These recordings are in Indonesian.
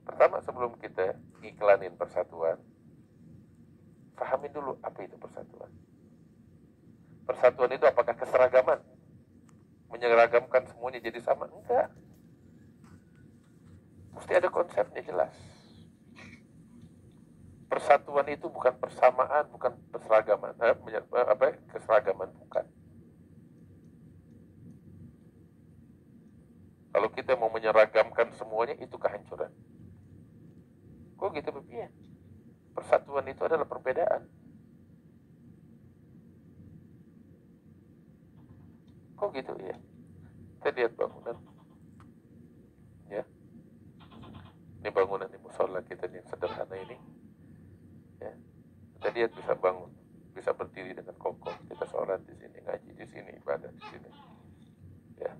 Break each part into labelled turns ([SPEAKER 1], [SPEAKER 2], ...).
[SPEAKER 1] Pertama, sebelum kita iklanin persatuan, pahamin dulu apa itu persatuan. Persatuan itu apakah keseragaman? Menyeragamkan semuanya jadi sama? Enggak. Mesti ada konsepnya jelas. Persatuan itu bukan persamaan, bukan keseragaman. Keseragaman bukan. Kalau kita mau menyeragamkan semuanya, itu kehancuran. Kok gitu, Iya. Persatuan itu adalah perbedaan. Kok gitu, ya? Kita lihat bangunan. Ya. Ini bangunan di musola kita yang sederhana ini. Ya. Kita lihat bisa bangun, bisa berdiri dengan kokoh. Kita sholat di sini, ngaji di sini, ibadah di sini. Ya.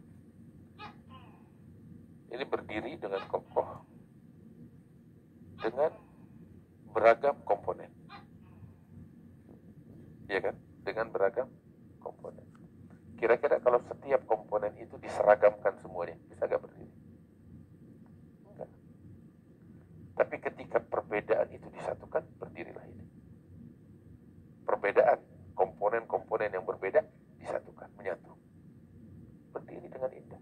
[SPEAKER 1] Ini berdiri dengan kokoh, dengan beragam komponen. Ya kan? Dengan beragam komponen. Kira-kira kalau setiap komponen itu diseragamkan semuanya, bisa gak berdiri? Enggak. Tapi ketika perbedaan itu disatukan, berdirilah ini. Perbedaan, komponen-komponen yang berbeda disatukan, menyatu. Berdiri dengan indah.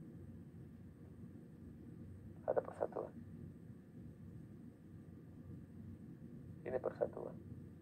[SPEAKER 1] Ada persatuan. Ini persatuan.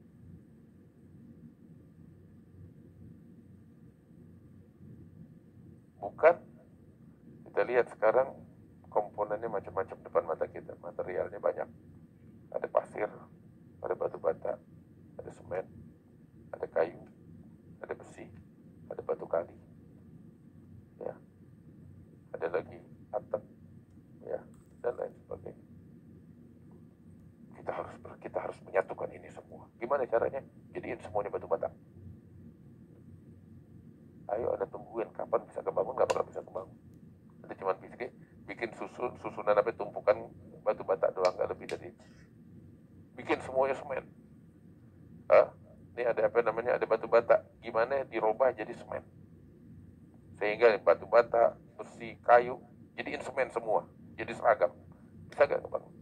[SPEAKER 1] Bukan, kita lihat sekarang komponennya macam-macam depan mata kita. Materialnya banyak. Ada pasir, ada batu bata, ada semen, ada kayu, ada besi, ada batu kali. Ya. Ada lagi atap, ya, dan lain sebagainya. Kita harus menyatukan ini semua. Gimana caranya? Jadiin semuanya batu bata. Ayo, ada tungguin kapan bisa kebangun, nggak bakal bisa kebangun. Ada cuma bikin susunan apa tumpukan batu bata doang, nggak lebih dari itu. Bikin semuanya semen. Ini ada apa namanya? Ada batu bata. Gimana dirubah jadi semen? Sehingga batu bata, besi, kayu jadiin semen semua, jadi seragam. Bisa nggak kebangun?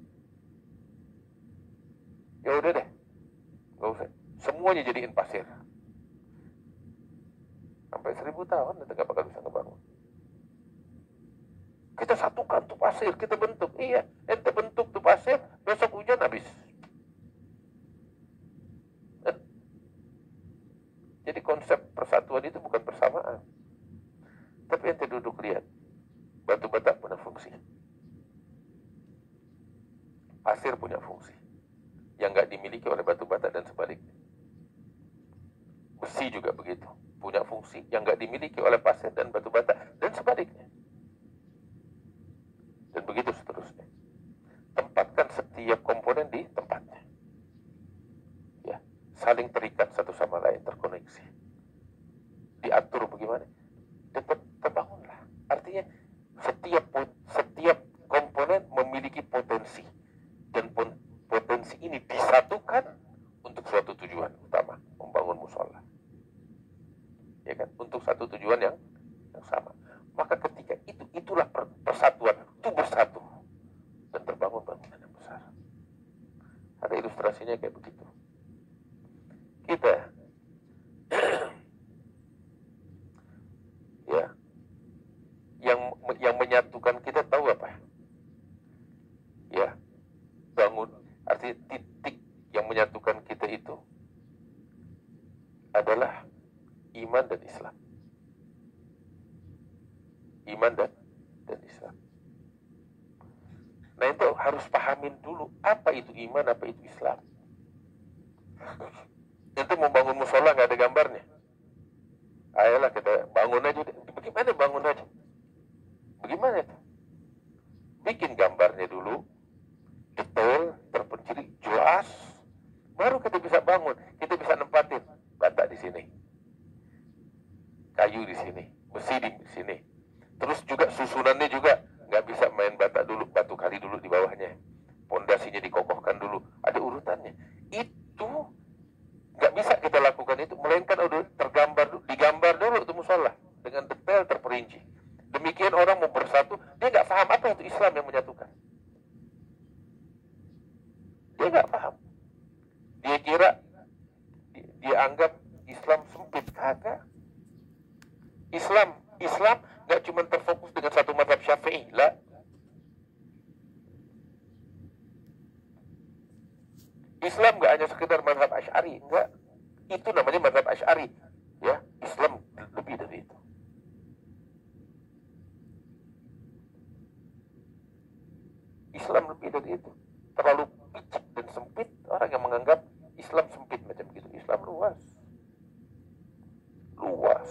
[SPEAKER 1] Ya udah deh, nggak usah. Semuanya jadiin pasir. Sampai 1000 tahun nanti gak bakal bisa ngebangun. Kita satukan tuh pasir, kita bentuk. Iya, ente bentuk tuh pasir, besok hujan habis. Jadi konsep persatuan itu bukan persamaan. Tapi ente duduk lihat, batu bata punya fungsi, pasir punya fungsi yang gak dimiliki oleh batu bata dan sebaliknya. Besi juga begitu, punya fungsi yang gak dimiliki oleh pasir dan batu bata dan sebaliknya. Dan begitu seterusnya. Tempatkan setiap komponen di tempatnya. Ya, saling terikat satu sama lain, terkoneksi. Diatur bagaimana? Terbangunlah. Artinya setiap komponen memiliki potensi, dan potensi ini disatukan untuk suatu tujuan utama, membangun musola. Ya kan? Untuk satu tujuan yang sama. Maka ketika itulah persatuan, itu bersatu dan terbangun bangunan yang besar. Ada ilustrasinya kayak begitu. Kita ya, yang menyatukan kita tahu apa? Ya, bangun. Artinya titik yang menyatukan kita itu adalah iman dan Islam. Iman dan Islam. Nah, itu harus pahamin dulu apa itu iman, apa itu Islam. Itu mau bangun musola nggak ada gambarnya. Ayolah kita bangun aja. Bagaimana bangun aja? Bagaimana itu? Bikin gambarnya dulu, detail, terperinci, jelas, baru kita bisa bangun. Kita bisa nempatin bata di sini, kayu di sini, besi di sini. Terus juga susunannya juga nggak bisa main bata dulu, batu kali dulu di bawahnya, pondasinya dikokohkan dulu, ada urutannya. Itu nggak bisa kita lakukan itu, melainkan udah digambar dulu itu musola dengan detail terperinci. Demikian orang mau bersatu, dia nggak paham apa itu Islam yang menyatukan. Dia nggak paham. Dia kira, dia anggap Islam sempit. Kagak. Islam nggak cuma terfokus dengan satu mazhab Syafi'i, lah. Islam nggak hanya sekedar mazhab Asy'ari, enggak. Itu namanya mazhab Asy'ari, ya. Islam lebih dari itu. Islam lebih dari itu. Terlalu picik dan sempit orang yang menganggap Islam sempit macam gitu. Islam luas. Luas.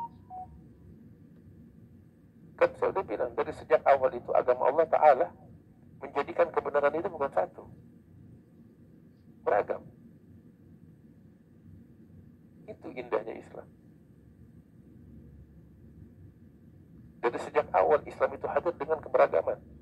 [SPEAKER 1] Kan saya udah bilang, dari sejak awal itu agama Allah Ta'ala menjadikan kebenaran itu bukan satu, beragam. Itu indahnya Islam. Dari sejak awal Islam itu hadir dengan keberagaman.